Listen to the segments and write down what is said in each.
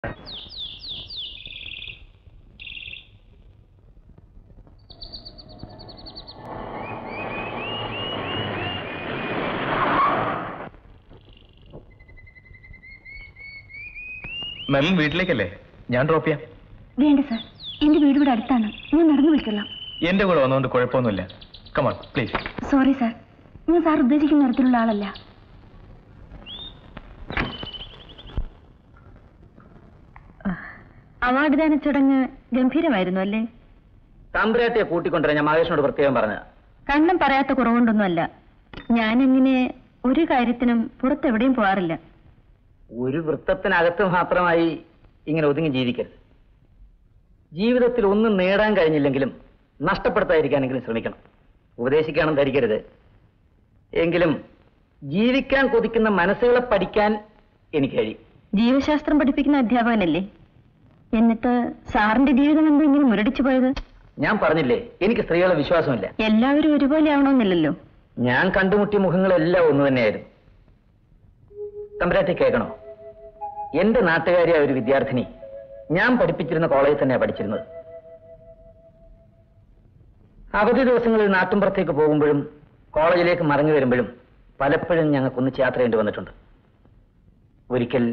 മെം വീട്ടിലേക്കല്ലേ? ഞാൻ ഡ്രോപ്പ് ചെയ്യാം. വേണ്ട സാർ, എന്റെ വീട് ഇവിടെ അടുത്താണ്, ഞാൻ നടന്നു വിളിക്കൊള്ളാം. എന്റെ കൂടെ വന്നുകൊണ്ട് കുഴപ്പമൊന്നുമില്ല. Come on please. സോറി സാർ, ഞാൻ സാർ ഉദ്ദേശിക്കുന്ന തരത്തിലുള്ള ആളല്ല. അവാർഡ് ദാന ചടങ്ങ് ഗംഭീരമായിരുന്നു അല്ലേ? തമ്പുരാട്ടിയെ കൂട്ടിക്കൊണ്ടുവരാൻ ഞാൻ മഹേഷിനോട് പ്രത്യേകം പറഞ്ഞ. കണ്ണം പറയാത്ത കുറവുകൊണ്ടൊന്നുമല്ല. ഞാനിങ്ങനെ ഒരു കാര്യത്തിനും പുറത്തെവിടെയും പോകാറില്ല. ഒരു വൃത്തത്തിനകത്ത് മാത്രമായി ഇങ്ങനെ ഒതുങ്ങി ജീവിക്കരുത്. ജീവിതത്തിൽ ഒന്നും നേടാൻ കഴിഞ്ഞില്ലെങ്കിലും നഷ്ടപ്പെടുത്താതിരിക്കാനെങ്കിലും ശ്രമിക്കണം. ഉപദേശിക്കാനും ധരിക്കരുത്. എങ്കിലും ജീവിക്കാൻ കൊതിക്കുന്ന മനസ്സുകളെ പഠിക്കാൻ എനിക്ക് കഴിയും. ജീവശാസ്ത്രം പഠിപ്പിക്കുന്ന അധ്യാപകനല്ലേ? എന്നിട്ട് സാറിന്റെ ജീവിതം എന്താ ഇങ്ങനെ മുരടിച്ചു പോയത്? ഞാൻ പറഞ്ഞില്ലേ, എനിക്ക് സ്ത്രീകളെ വിശ്വാസമില്ല. എല്ലാവരും ഒരുപോലെ ആവണമെന്നില്ലല്ലോ. ഞാൻ കണ്ടുമുട്ടിയ മുഖങ്ങളെല്ലാം ഒന്നു തന്നെയായിരുന്നു. തമ്പുരാട്ടി കേൾക്കണോ? എന്റെ നാട്ടുകാരിയായ ഒരു വിദ്യാർത്ഥിനി ഞാൻ പഠിപ്പിച്ചിരുന്ന കോളേജിൽ തന്നെയാണ് പഠിച്ചിരുന്നത്. അവധി ദിവസങ്ങളിൽ നാട്ടുമ്പുറത്തേക്ക് പോകുമ്പോഴും കോളേജിലേക്ക് മടങ്ങി വരുമ്പോഴും പലപ്പോഴും ഞങ്ങൾക്കൊന്നിച്ച് യാത്ര ചെയ്യേണ്ടി വന്നിട്ടുണ്ട്. ഒരിക്കൽ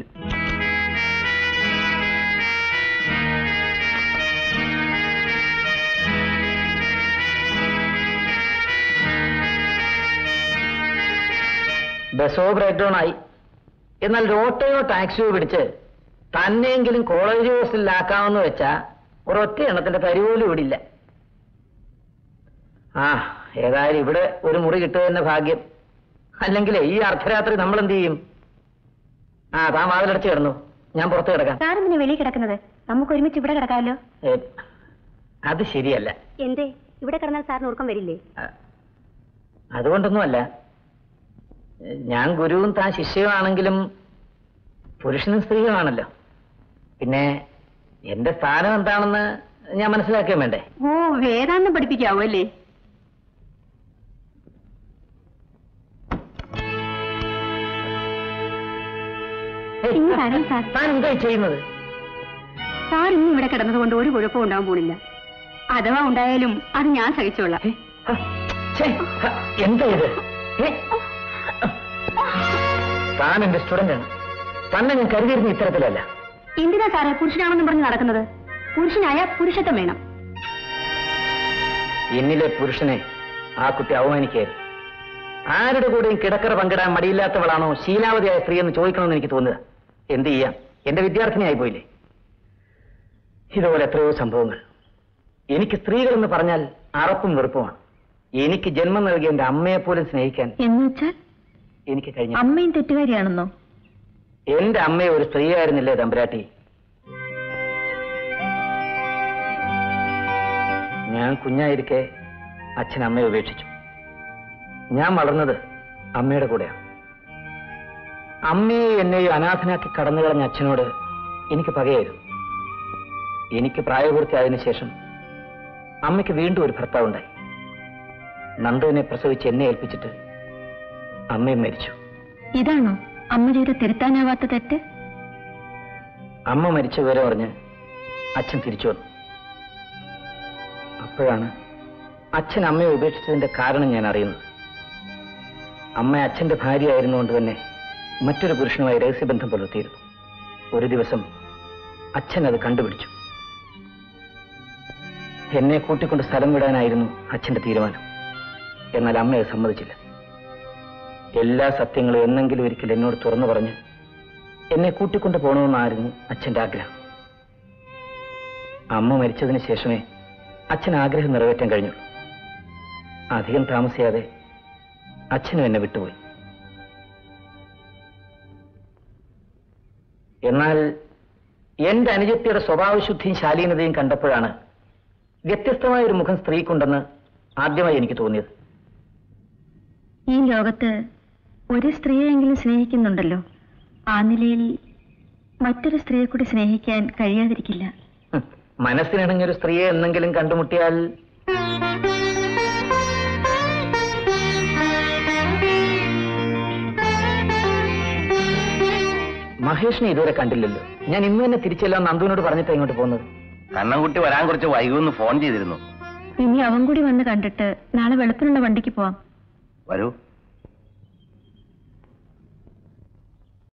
ബസ്സോ ബ്രേക്ക് ഡൗൺ ആയി. എന്നാൽ ഓട്ടോയോ ടാക്സിയോ പിടിച്ച് തന്നെയെങ്കിലും കോളേജ് ഹോസ്റ്റലിലാക്കാമെന്ന് വെച്ചാ ഒരൊറ്റ എണ്ണത്തിന്റെ തരി പോലും ഇവിടെ ഇല്ല. ഏതായാലും ഇവിടെ ഒരു മുറി കിട്ടുക തന്നെ ഭാഗ്യം. അല്ലെങ്കിൽ ഈ അർദ്ധരാത്രി നമ്മൾ എന്ത് ചെയ്യും? താൻ വാതിലടച്ച് കിടന്നു, ഞാൻ പുറത്ത് കിടക്കാം. സാറിന് വെളിയിൽ കിടക്കുന്നത്? നമുക്ക് ഒരുമിച്ച് ഇവിടെ കിടക്കാമല്ലോ. അത് ശരിയല്ല. എന്തേ? ഇവിടെ കിടന്നാൽ സാറിന് ഉറക്കം വരില്ലേ? അതുകൊണ്ടൊന്നുമല്ല. ഞാൻ ഗുരുവും താൻ ശിഷ്യമാണെങ്കിലും പുരുഷനും സ്ത്രീയുമാണല്ലോ. പിന്നെ എന്റെ സ്ഥാനം എന്താണെന്ന് ഞാൻ മനസ്സിലാക്കാൻ വേണ്ടേ? ഓ, വേദാന്തം പഠിപ്പിക്കാവോ അല്ലേ? താൻ എന്താ ചെയ്യുന്നത്? സാർ ഇന്നും ഇവിടെ കിടന്നതുകൊണ്ട് ഒരു കുഴപ്പവും ഉണ്ടാവാൻ പോണില്ല. അഥവാ ഉണ്ടായാലും അത് ഞാൻ സഹിച്ചോളാം. എന്താ ഇത്? താൻ എന്റെ സ്റ്റുഡന്റ് ആണ്. തന്നെ ഞാൻ കരുതിയിരുന്ന ഇത്തരത്തിലല്ല. എന്തിനാ സാറേ പുരുഷനാണെന്ന് പറഞ്ഞ് നടക്കുന്നത്? പുരുഷനായ പുരുഷത്വം വേണം. എന്നിലെ പുരുഷനെ ആ കുട്ടി അവമാനിക്കരുത്. ആരുടെ കൂടെയും കിടക്കറ പങ്കിടാൻ മടിയില്ലാത്തവളാണോ ശീലാവതിയായ സ്ത്രീ എന്ന് ചോദിക്കണമെന്ന് എനിക്ക് തോന്നുക. എന്ത് ചെയ്യാം, എന്റെ വിദ്യാർത്ഥിനിയായി പോയില്ലേ. ഇതുപോലെ എത്രയോ സംഭവങ്ങൾ. എനിക്ക് സ്ത്രീകളെന്ന് പറഞ്ഞാൽ അറപ്പും വെറുപ്പുമാണ്. എനിക്ക് ജന്മം നൽകിയ എന്റെ അമ്മയെ പോലും സ്നേഹിക്കാൻ എന്നുവെച്ചാൽ എനിക്ക് കഴിഞ്ഞു. അമ്മയും തെറ്റുകാരിയാണെന്നോ? എന്റെ അമ്മയെ ഒരു സ്ത്രീയായിരുന്നില്ലേ തമ്പുരാട്ടി? ഞാൻ കുഞ്ഞായിരിക്കെ അച്ഛൻ അമ്മയെ ഉപേക്ഷിച്ചു. ഞാൻ വളർന്നത് അമ്മയുടെ കൂടെയാണ്. അമ്മയെ എന്നെയും അനാഥനാക്കി കടന്നു കളഞ്ഞ അച്ഛനോട് എനിക്ക് പകയായിരുന്നു. എനിക്ക് പ്രായപൂർത്തിയായതിനു ശേഷം അമ്മയ്ക്ക് വീണ്ടും ഒരു ഭർത്താവുണ്ടായി. നന്ദുവിനെ പ്രസവിച്ച് എന്നെ ഏൽപ്പിച്ചിട്ട് അമ്മയും മരിച്ചു. ഇതാണോ അമ്മ ചെയ്ത തിരുത്താനാവാത്ത തെറ്റ്? അമ്മ മരിച്ച വിവരം അറിഞ്ഞ് അച്ഛൻ തിരിച്ചു വന്നു. അപ്പോഴാണ് അച്ഛൻ അമ്മയെ ഉപേക്ഷിച്ചതിന്റെ കാരണം ഞാൻ അറിയുന്നത്. അമ്മ അച്ഛന്റെ ഭാര്യയായിരുന്നുകൊണ്ട് തന്നെ മറ്റൊരു പുരുഷനുമായി രഹസ്യബന്ധം പുലർത്തിയിരുന്നു. ഒരു ദിവസം അച്ഛൻ അത് കണ്ടുപിടിച്ചു. എന്നെ കൂട്ടിക്കൊണ്ട് സ്ഥലം വിടാനായിരുന്നു അച്ഛന്റെ തീരുമാനം. എന്നാൽ അമ്മയെ സമ്മതിച്ചില്ല. എല്ലാ സത്യങ്ങളും എന്നെങ്കിലും ഒരിക്കൽ എന്നോട് തുറന്നു പറഞ്ഞ് എന്നെ കൂട്ടിക്കൊണ്ട് പോകണമെന്നായിരുന്നു അച്ഛന്റെ ആഗ്രഹം. അമ്മ മരിച്ചതിന് ശേഷമേ അച്ഛൻ ആഗ്രഹം നിറവേറ്റാൻ കഴിഞ്ഞു. അധികം താമസിയാതെ അച്ഛനും എന്നെ വിട്ടുപോയി. എന്നാൽ എന്റെ അനുജത്തിയുടെ സ്വഭാവശുദ്ധിയും ശാലീനതയും കണ്ടപ്പോഴാണ് വ്യത്യസ്തമായ ഒരു മുഖം സ്ത്രീക്കുണ്ടെന്ന് ആദ്യമായി എനിക്ക് തോന്നിയത്. ഈ ലോകത്ത് ഒരു സ്ത്രീയെങ്കിലും സ്നേഹിക്കുന്നുണ്ടല്ലോ. ആ നിലയിൽ മറ്റൊരു സ്ത്രീയെ കൂടി സ്നേഹിക്കാൻ കഴിയാതിരിക്കില്ല. മനസ്സിനിണങ്ങിയൊരു സ്ത്രീയെ എന്നെങ്കിലും കണ്ടുമുട്ടിയാൽ മഹേഷിനെ ഇതുവരെ കണ്ടില്ലല്ലോ. ഞാൻ ഇന്ന് തന്നെ തിരിച്ചെല്ലാം നന്ദുവിനോട് പറഞ്ഞിട്ടാ ഇങ്ങോട്ട് പോകുന്നത്. കണ്ണൻകുട്ടി വരാൻ കുറച്ച് വൈകുമെന്ന് ഫോൺ ചെയ്തിരുന്നു. ഇനി അവൻ കൂടി വന്ന് കണ്ടിട്ട് നാളെ വെളുപ്പിനുള്ള വണ്ടിക്ക് പോവാം. വരൂ.